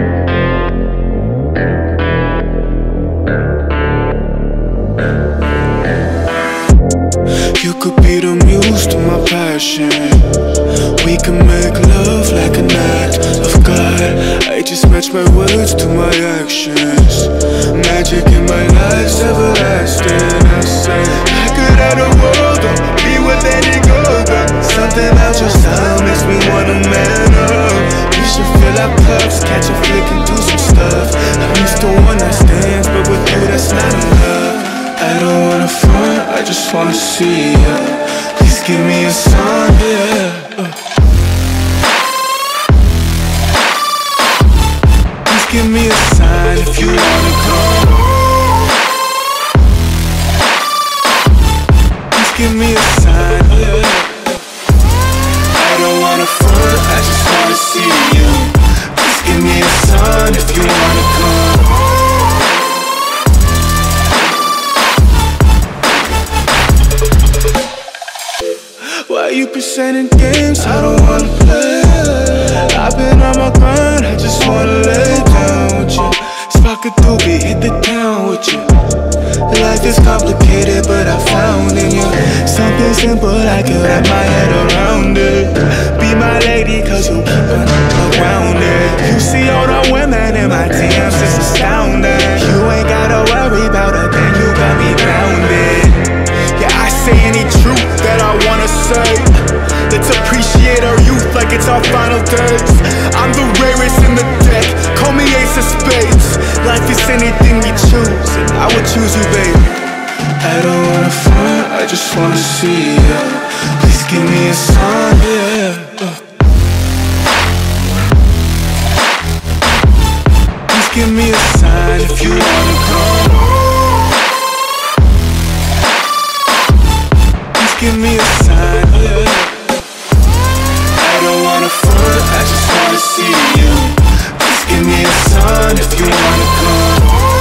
You could be the muse to my passion. We can make love like an act of God. I just match my words to my actions. Magic in my life's everlasting. I say I could have the world or be with any girl, but something about your style makes me wanna man up. We should fill our cups, catch a flick and do some stuff. I'm used to one night stands, but with you that's not enough. I don't wanna front, I just wanna see ya. Please give me a sign, yeah. Please give me a sign if you wanna come. Please give me a sign, yeah. I don't wanna front, I just wanna see you. Please give me a sign if you wanna come. Why you presenting games I don't wanna play? I've been on my grind, I just wanna lay down with you. Spark a doobie, hit the town with you. Life is complicated, but I found in you something simple, I can wrap my head around it. Be my lady, cause you keep it around it. You see all the women in my DMs, it's astounding. You ain't gotta worry about a thing, you got me grounded. Yeah, I say any truth that I wanna say. Let's appreciate our youth like it's our final days. I'm the rarest in the deck, call me ace of spades. Life is anything we choose, and I would choose you, baby. I don't wanna front, I just wanna see ya. Please give me a sign, yeah. Please give me a sign if you wanna come. Give me a sign, yeah. I don't wanna front, I just wanna see you. Please give me a sign if you wanna come.